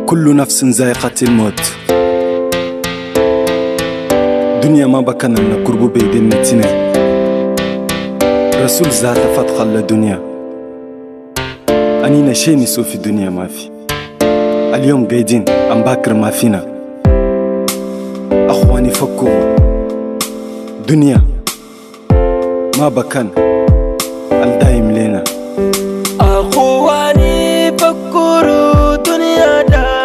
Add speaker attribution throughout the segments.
Speaker 1: كل نفس ذائقة الموت. دنيا ما بكنا نقرب بيدين نتنا. رسول ذات فتح الدنيا. أني نشيني سو في الدنيا ما في. اليوم قايدين أم باكر ما فينا. أخواني فكوا دنيا ما بكن الدايم لنا.
Speaker 2: أخواني فكروا دنيا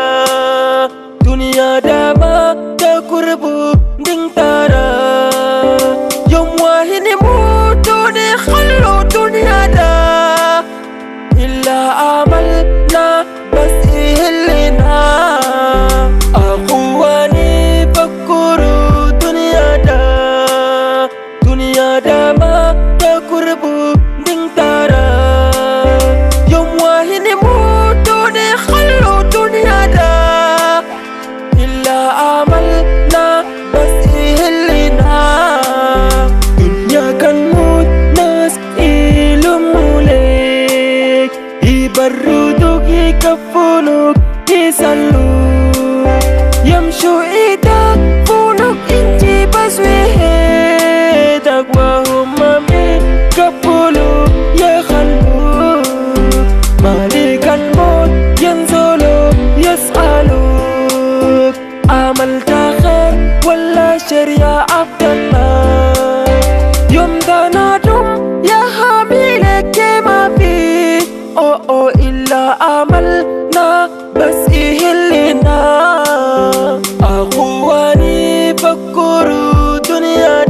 Speaker 2: دا ما تقربوا دين ترى. يوم واحد نموتوني خلوا دنيا دا إلا عملنا بس إهلنا. أخواني فكروا دنيا دا ما تقربوا دين ترى. يوم واحد نموتوني خلوا دنيا دا إلا عملنا بس إهلنا. دنيا كان موت ناس إلمولك يبردوك يكفلوك يسلوك يمشوا إيدك فونك إنتي بس ويهدك وهم يكفلوك يخلوك. مالك الموت ينزلوك يسألوك عملت خير ولا شريعة عبد الله. يوم تنادم يا حميلك ما في أو إلا عملنا بس إهلنا. أخواني فكروا دنيا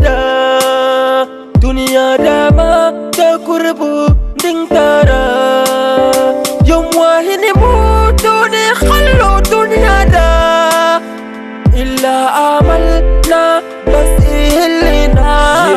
Speaker 2: دا ما تقربوا دين ترى. يوم واحد نموتوني خلوا دنيا دا إلا عملنا بس إهلنا.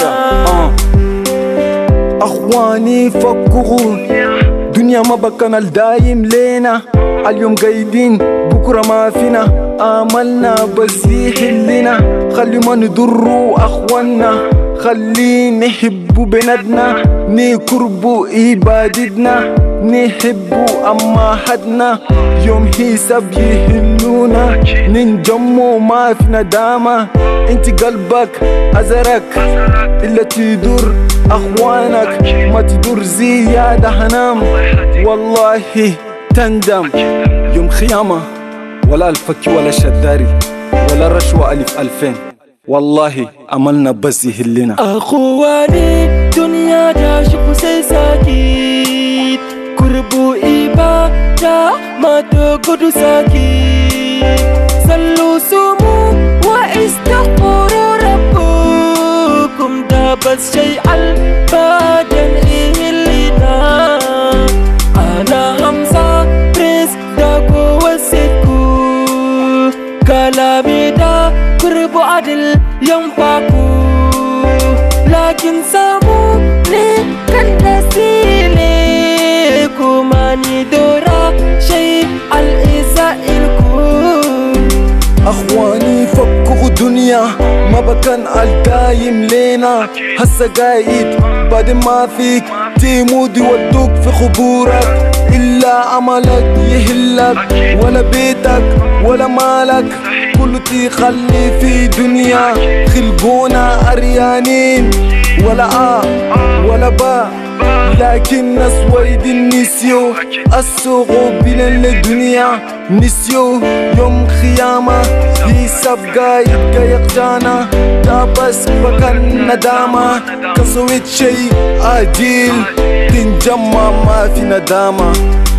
Speaker 1: أخواني فكوا دنيا ما بكنا الدايم لنا. اليوم قايدين بكرة ما فينا. آملنا بس يحلنا. خلي ما نضروا أخوانا. خلي نحبوا بلدنا. نقربوا عبادتنا. نحبوا أما حدنا. يوم حساب يهلونا. ننجموا ما في ندامة. انت قلبك أزرك إلا تدور أخوانك. ما تدور زيادة هنام والله تندم. يوم خيامة ولا الفكي ولا شداري ولا رشوة 1000 والله عملنا بس يهلنا.
Speaker 2: أخواني دنيا دا شوفوا ساكت قربوا إبادة ما تقعدوا ساكت. صلوا سموا واستغفروا ربكم دا بس شيء البدن إهلنا. أنا همزة بريس داكو وسيكو كلامي دا قربوا عدل ينفعكو. لكن سامو لي كان تسيليكو ماني دورا شيء الإسائلكو.
Speaker 1: أخواني فكوا دنيا ما بكن الدايم لنا. هسا قايد بعد ما فيك تموت يودوك في خبورك. إلا عملك يهلك ولا بيتك ولا مالك كله تخلي في دنيا. خلقونا أريانين ولا ولا با لكن ناس وايد نسيو السوق بين الدنيا. نسيو يوم خيامة حساب قايد يقجانا. دا بس بكن ندامة. كسويت شي عادل تنجمع ما في ندامة.